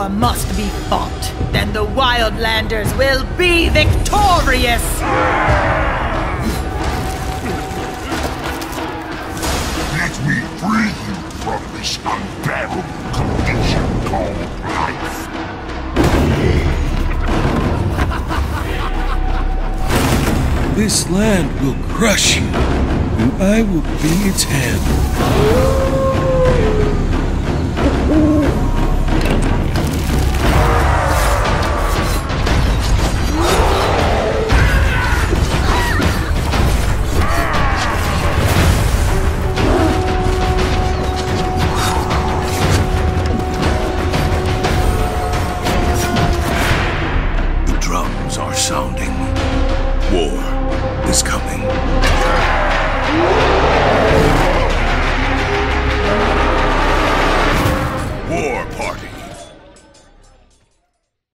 war must be fought. Then the Wildlanders will be victorious! Let me free you from this unbearable condition called life. This land will crush you, and I will be its head. Are sounding. War is coming. War Party.